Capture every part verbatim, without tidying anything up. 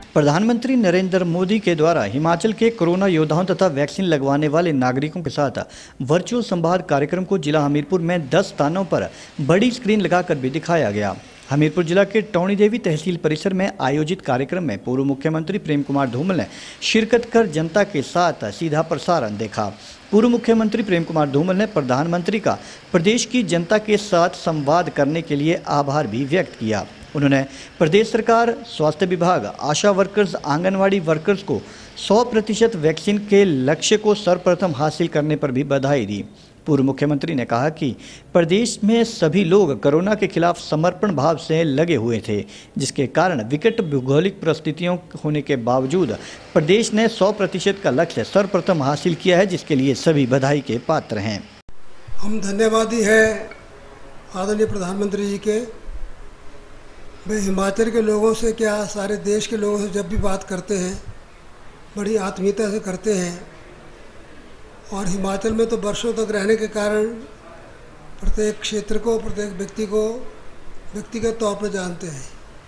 प्रधानमंत्री नरेंद्र मोदी के द्वारा हिमाचल के कोरोना योद्धाओं तथा वैक्सीन लगवाने वाले नागरिकों के साथ वर्चुअल संवाद कार्यक्रम को जिला हमीरपुर में दस स्थानों पर बड़ी स्क्रीन लगाकर भी दिखाया गया। हमीरपुर जिला के टौणी देवी तहसील परिसर में आयोजित कार्यक्रम में पूर्व मुख्यमंत्री प्रेम कुमार धूमल ने शिरकत कर जनता के साथ सीधा प्रसारण देखा। पूर्व मुख्यमंत्री प्रेम कुमार धूमल ने प्रधानमंत्री का प्रदेश की जनता के साथ संवाद करने के लिए आभार भी व्यक्त किया। उन्होंने प्रदेश सरकार, स्वास्थ्य विभाग, आशा वर्कर्स, आंगनवाड़ी वर्कर्स को सौ प्रतिशत वैक्सीन के लक्ष्य को सर्वप्रथम हासिल करने पर भी बधाई दी। पूर्व मुख्यमंत्री ने कहा कि प्रदेश में सभी लोग कोरोना के खिलाफ समर्पण भाव से लगे हुए थे, जिसके कारण विकट भौगोलिक परिस्थितियों होने के बावजूद प्रदेश ने सौ प्रतिशत का लक्ष्य सर्वप्रथम हासिल किया है, जिसके लिए सभी बधाई के पात्र हैं। हम धन्यवादी हैं आदरणीय प्रधानमंत्री जी के। वे हिमाचल के लोगों से क्या सारे देश के लोगों से जब भी बात करते हैं बड़ी आत्मीयता से करते हैं, और हिमाचल में तो वर्षों तक रहने के कारण प्रत्येक क्षेत्र को, प्रत्येक व्यक्ति को व्यक्तिगत तौर पर जानते हैं।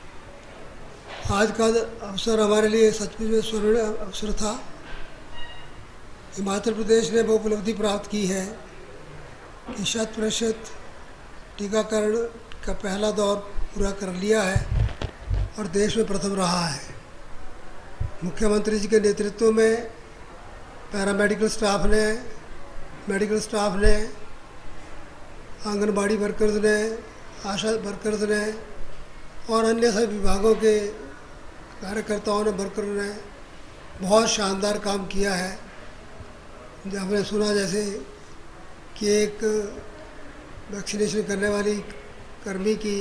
आज का अवसर हमारे लिए सचमुच में स्वर्ण अवसर था। हिमाचल प्रदेश ने वो उपलब्धि प्राप्त की है कि शत प्रतिशत टीकाकरण का पहला दौर पूरा कर लिया है और देश में प्रथम रहा है। मुख्यमंत्री जी के नेतृत्व में पैरामेडिकल स्टाफ ने, मेडिकल स्टाफ ने, आंगनबाड़ी वर्कर्स ने, आशा वर्कर्स ने और अन्य सभी विभागों के कार्यकर्ताओं ने, वर्करों ने बहुत शानदार काम किया है। जब हमने सुना जैसे कि एक वैक्सीनेशन करने वाली कर्मी की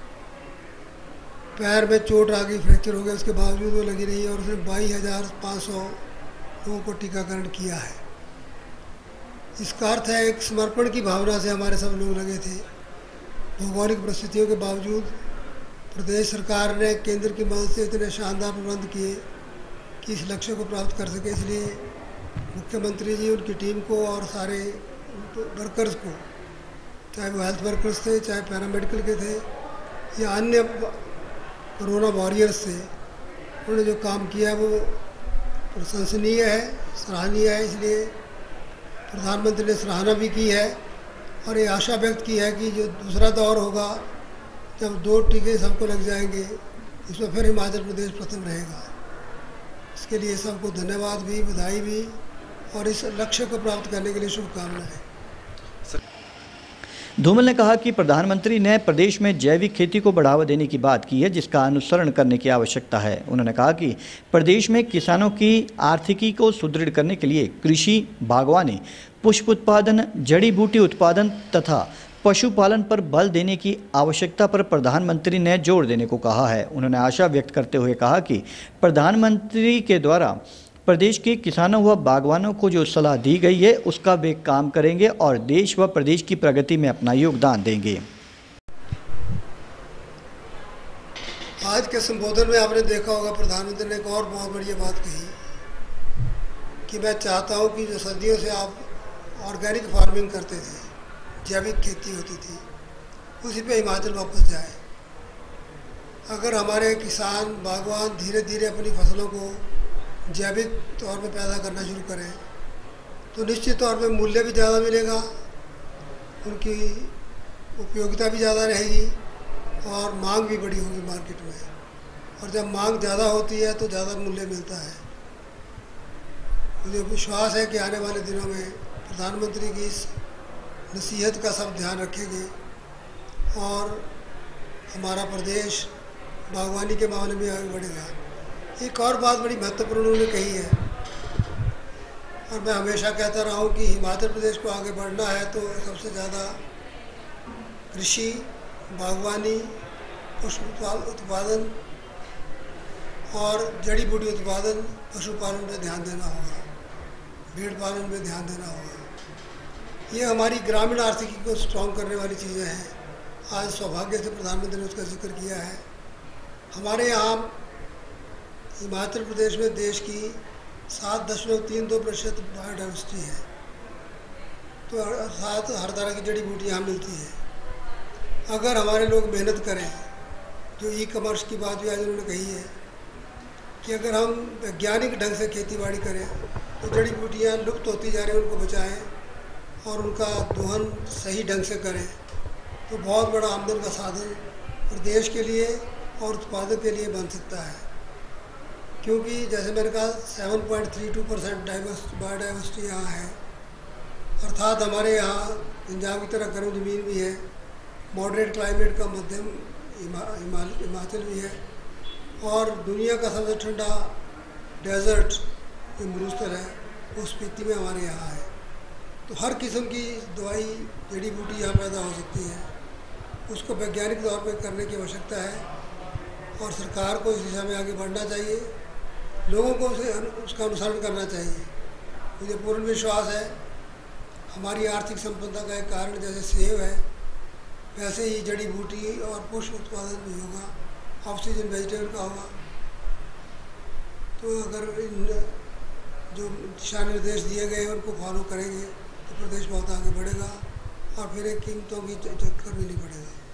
पैर में चोट आ गई, फ्रैक्चर हो गया, उसके बावजूद वो लगी रही और उसने बाईस हज़ार पाँच सौ लोगों को टीकाकरण किया है। इसका अर्थ है एक समर्पण की भावना से हमारे सब लोग लगे थे। भौगोलिक परिस्थितियों के बावजूद प्रदेश सरकार ने केंद्र की मदद से इतने शानदार प्रबंध किए कि इस लक्ष्य को प्राप्त कर सके। इसलिए मुख्यमंत्री जी, उनकी टीम को और सारे वर्कर्स को, चाहे वो हेल्थ वर्कर्स थे, चाहे पैरामेडिकल के थे या अन्य कोरोना वॉरियर्स थे, उन्होंने जो काम किया वो प्रशंसनीय है, सराहनीय है। इसलिए प्रधानमंत्री ने सराहना भी की है और ये आशा व्यक्त की है कि जो दूसरा दौर होगा, जब दो टीके सबको लग जाएंगे, इसमें फिर हिमाचल प्रदेश प्रथम रहेगा। इसके लिए सबको धन्यवाद भी, बधाई भी और इस लक्ष्य को प्राप्त करने के लिए शुभकामनाएं। धूमल ने कहा कि प्रधानमंत्री ने प्रदेश में जैविक खेती को बढ़ावा देने की बात की है, जिसका अनुसरण करने की आवश्यकता है। उन्होंने कहा कि प्रदेश में किसानों की आर्थिकी को सुदृढ़ करने के लिए कृषि, बागवानी, पुष्प उत्पादन, जड़ी बूटी उत्पादन तथा पशुपालन पर बल देने की आवश्यकता पर प्रधानमंत्री ने जोर देने को कहा है। उन्होंने आशा व्यक्त करते हुए कहा कि प्रधानमंत्री के द्वारा प्रदेश के किसानों व बागवानों को जो सलाह दी गई है उसका वे काम करेंगे और देश व प्रदेश की प्रगति में अपना योगदान देंगे। आज के संबोधन में आपने देखा होगा प्रधानमंत्री ने एक और बहुत बढ़िया बात कही कि मैं चाहता हूं कि जो सदियों से आप ऑर्गेनिक फार्मिंग करते थे, जैविक खेती होती थी, उसी पे हिमाचल वापस जाए। अगर हमारे किसान, बागवान धीरे धीरे अपनी फसलों को जैविक तौर पे पैदा करना शुरू करें तो निश्चित तौर पे मूल्य भी ज़्यादा मिलेगा, उनकी उपयोगिता भी ज़्यादा रहेगी और मांग भी बड़ी होगी मार्केट में। और जब मांग ज़्यादा होती है तो ज़्यादा मूल्य मिलता है। मुझे विश्वास है कि आने वाले दिनों में प्रधानमंत्री की इस नसीहत का सब ध्यान रखेंगे और हमारा प्रदेश बागवानी के मामले में आगे बढ़ेगा। एक और बात बड़ी महत्वपूर्ण उन्होंने कही है और मैं हमेशा कहता रहा हूँ कि हिमाचल प्रदेश को आगे बढ़ना है तो सबसे ज़्यादा कृषि, बागवानी, पुष्प उत्पादन और जड़ी बूटी उत्पादन, पशुपालन पे ध्यान देना होगा, भेड़ पालन पे ध्यान देना होगा। ये हमारी ग्रामीण आर्थिकी को स्ट्रॉन्ग करने वाली चीज़ें हैं। आज सौभाग्य से प्रधानमंत्री ने उसका जिक्र किया है। हमारे यहाँ हिमाचल प्रदेश में देश की सात दशमलव तीन दो प्रतिशत बायोडाइवर्सिटी है, तो साथ हर तरह की जड़ी बूटी यहाँ मिलती है। अगर हमारे लोग मेहनत करें, जो ई कॉमर्स की बात भी आज उन्होंने कही है, कि अगर हम वैज्ञानिक ढंग से खेती बाड़ी करें तो जड़ी बूटियाँ लुप्त होती जा रही हैं, उनको बचाएं और उनका दोहन सही ढंग से करें तो बहुत बड़ा आमदन का साधन प्रदेश के लिए और उत्पादक के लिए बन सकता है। क्योंकि जैसे मैंने कहा seven point three two percent diverse biodiversity यहाँ है, अर्थात हमारे यहाँ पंजाब की तरह गर्म ज़मीन भी है, मॉडरेट क्लाइमेट का मध्यम हिमाचल भी है और दुनिया का सबसे ठंडा डेजर्ट जो मरुस्थल है वो स्पीति में हमारे यहाँ है। तो हर किस्म की दवाई जड़ी बूटी यहाँ पैदा हो सकती है, उसको वैज्ञानिक तौर पर करने की आवश्यकता है और सरकार को इस दिशा में आगे बढ़ना चाहिए, लोगों को उसे उसका अनुसरण करना चाहिए। मुझे पूर्ण विश्वास है हमारी आर्थिक संपन्नता का एक कारण जैसे सेब है वैसे ही जड़ी बूटी और पुष्प उत्पादन भी होगा, ऑफ सीजन वेजिटेबल का होगा। तो अगर इन जो दिशा निर्देश दिए गए हैं उनको फॉलो करेंगे तो प्रदेश बहुत आगे बढ़ेगा और फिर एक कीमतों की चक्कर भी नहीं पड़ेगा।